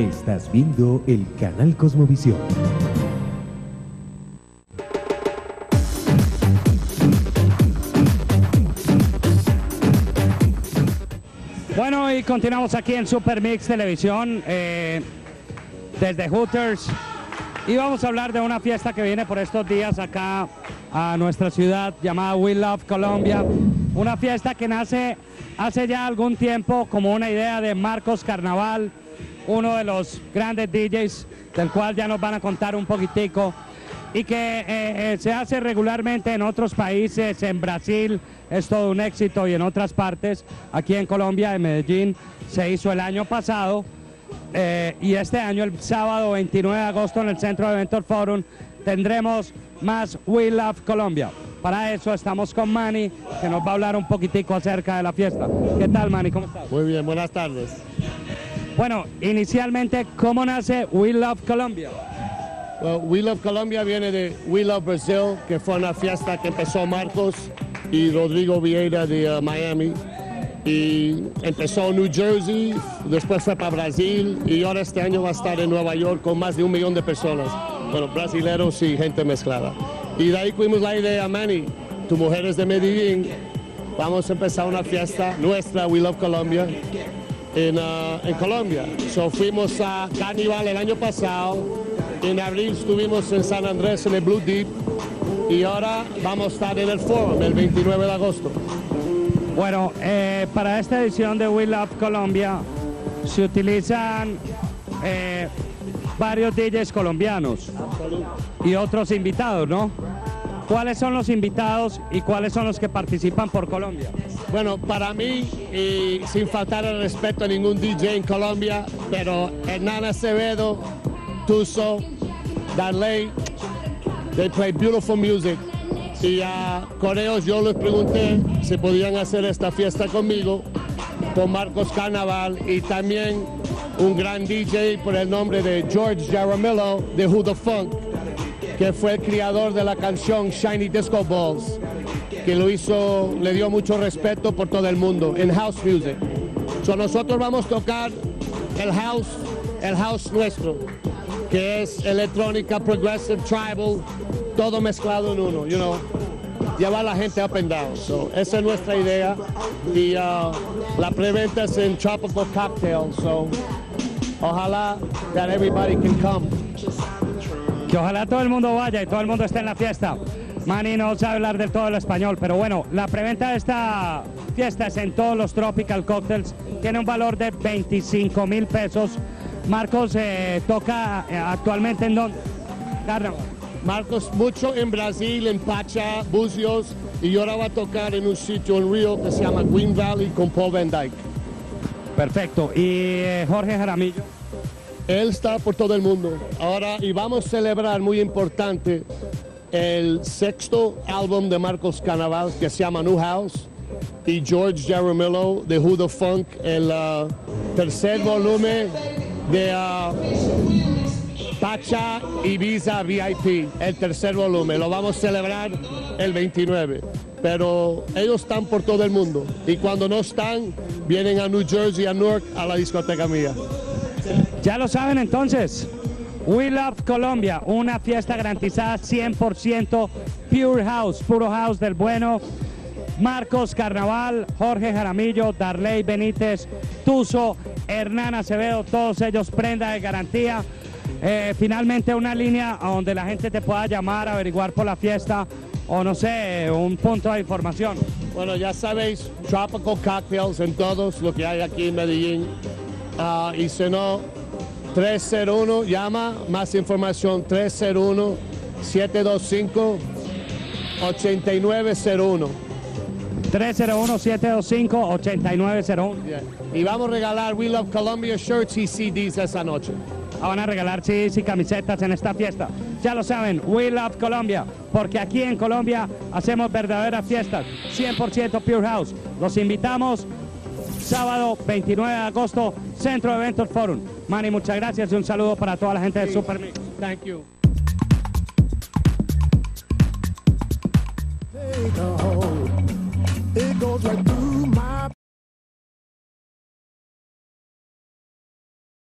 Estás viendo el canal Cosmovisión. Bueno, y continuamos aquí en Super Mix Televisión desde Hooters y vamos a hablar de una fiesta que viene por estos días acá a nuestra ciudad llamada We Love Colombia, una fiesta que nace hace ya algún tiempo como una idea de Marcos Carnaval, uno de los grandes DJs del cual ya nos van a contar un poquitico, y que se hace regularmente en otros países. En Brasil es todo un éxito y en otras partes. Aquí en Colombia, en Medellín, se hizo el año pasado y este año, el sábado 29 de agosto, en el Centro de Eventos Forum, tendremos más We Love Colombia. Para eso estamos con Manny, que nos va a hablar un poquitico acerca de la fiesta. ¿Qué tal, Manny? ¿Cómo estás? Muy bien, buenas tardes. Bueno, inicialmente, ¿cómo nace We Love Colombia? Well, We Love Colombia viene de We Love Brazil, que fue una fiesta que empezó Marcos y Rodrigo Vieira de Miami. Y empezó en New Jersey, después fue para Brasil y ahora este año va a estar en Nueva York con más de 1 millón de personas. Bueno, brasileros y gente mezclada. Y de ahí tuvimos la idea, Manny, tu mujer es de Medellín, vamos a empezar una fiesta nuestra, We Love Colombia, en Colombia. So fuimos a Carnival el año pasado, en abril estuvimos en San Andrés en el Blue Deep y ahora vamos a estar en el Forum el 29 de agosto. Bueno, para esta edición de We Love Colombia se utilizan varios DJs colombianos y otros invitados, ¿no? ¿Cuáles son los invitados y cuáles son los que participan por Colombia? Bueno, para mí, y sin faltar el respeto a ningún DJ en Colombia, pero Hernán Acevedo, Tuso, Darley, they play beautiful music. Y a Coreos yo les pregunté si podían hacer esta fiesta conmigo, con Marcos Carnaval, y también un gran DJ por el nombre de George Jaramillo de Who the Funk, que fue el creador de la canción Shiny Disco Balls, que lo hizo, le dio mucho respeto por todo el mundo en house music. So nosotros vamos a tocar el house nuestro, que es electrónica, progressive, tribal, todo mezclado en uno, you know, llevar a la gente up and down. So esa es nuestra idea y la preventa es en Tropical Cocktail, so ojalá that everybody can come. Que ojalá todo el mundo vaya y todo el mundo esté en la fiesta. Manny no sabe hablar del todo el español, pero bueno, la preventa de esta fiesta es en todos los Tropical Cocktails, tiene un valor de 25.000 pesos. Marcos toca actualmente en donde? Carnaval. Marcos mucho en Brasil, en Pacha, Buzios, y ahora va a tocar en un sitio en Río que se llama Green Valley con Paul Van Dyke. Perfecto. ¿Y Jorge Jaramillo? Él está por todo el mundo. Ahora, y vamos a celebrar, muy importante, el 6º álbum de Marcos Carnaval que se llama New House, y George Jaramillo de Who the Funk, el 3er volumen de Pacha Ibiza VIP, el 3er volumen. Lo vamos a celebrar el 29. Pero ellos están por todo el mundo. Y cuando no están, vienen a New Jersey, a Newark, a la discoteca mía. Ya lo saben entonces. We Love Colombia, una fiesta garantizada 100% Pure House, puro house del bueno. Marcos Carnaval, Jorge Jaramillo, Darley Benítez, Tuso, Hernán Acevedo, todos ellos prenda de garantía. Finalmente una línea a donde la gente te pueda llamar, averiguar por la fiesta o no sé, un punto de información. Bueno, ya sabéis, Tropical Cocktails en todos lo que hay aquí en Medellín. Y si no, 301, llama, más información, 301-725-8901. 301-725-8901. Yeah. Y vamos a regalar We Love Colombia shirts y CDs esa noche. Van a regalar CDs y camisetas en esta fiesta. Ya lo saben, We Love Colombia, porque aquí en Colombia hacemos verdaderas fiestas, 100% Pure House. Los invitamos sábado 29 de agosto, Centro de Eventos Forum. Manny, muchas gracias y un saludo para toda la gente de Super Mix. Thank you. It goes right through